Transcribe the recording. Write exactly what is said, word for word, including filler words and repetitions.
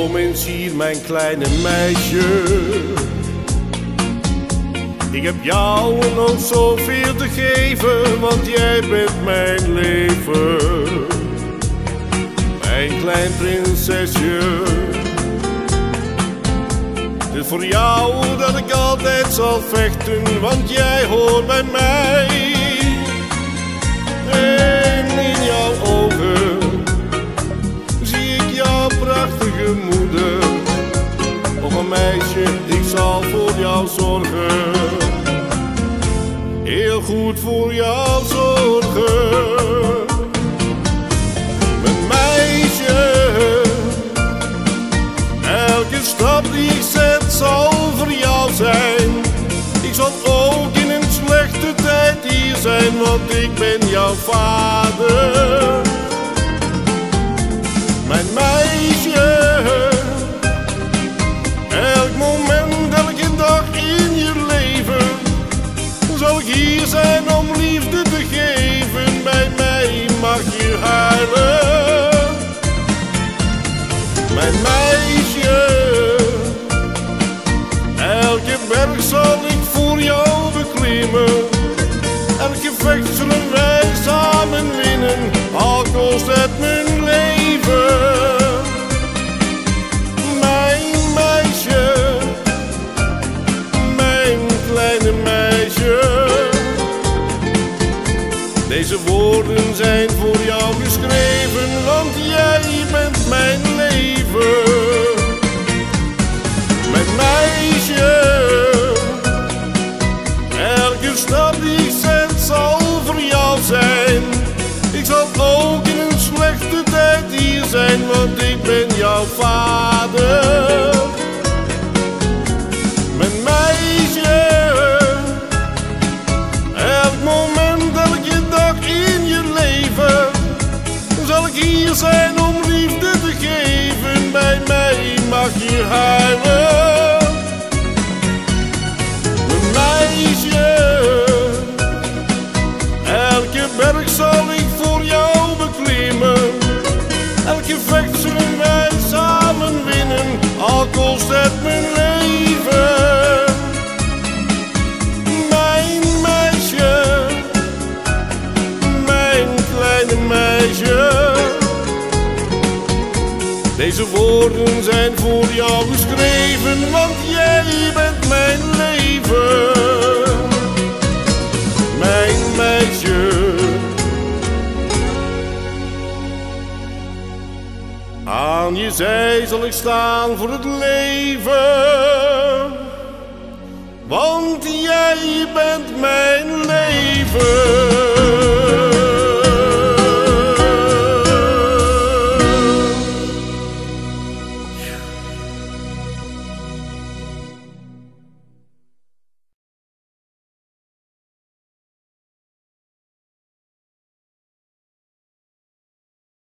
Kom eens hier, mijn kleine meisje. Ik heb jou nog zoveel te geven, want jij bent mijn leven. Mijn klein prinsesje. Het is voor jou dat ik altijd zal vechten, want jij hoort bij mij. En in jouw ogen zie ik jouw prachtige moeder. Oh mijn meisje, ik zal voor jou zorgen. Heel goed voor jou zorgen. Mijn meisje, elke stap die ik zet zal voor jou zijn. Ik zal ook in een slechte tijd hier zijn, want ik ben jouw vader. Mijn meisje, elk moment, elke dag in je leven zal ik hier zijn om liefde te geven. Bij mij mag je huilen. Mijn meisje, elke berg zal ik voor jou beklimmen. Elke vecht zullen wij samen winnen, al kost het mijn leven. Mijn meisje, mijn kleine meisje. Deze woorden zijn voor jou geschreven, want jij bent mijn leven. Mijn meisje, elke stap die ik zet zal voor jou zijn. Ik zal ook in een slechte tijd hier zijn, want ik ben jouw vader. Mijn meisje, elk moment, elke dag in je leven zal ik hier zijn om liefde te geven. Bij mij mag je huilen. Mijn meisje, elke berg zal ik voor jou beklimmen. Elke vecht zullen wij samen winnen, al kost het mijn leven. Mijn meisje, mijn kleine meisje. Deze woorden zijn voor jou geschreven, want jij bent mijn leven. Mijn meisje. Aan je zij zal ik staan voor het leven, want jij bent mijn leven.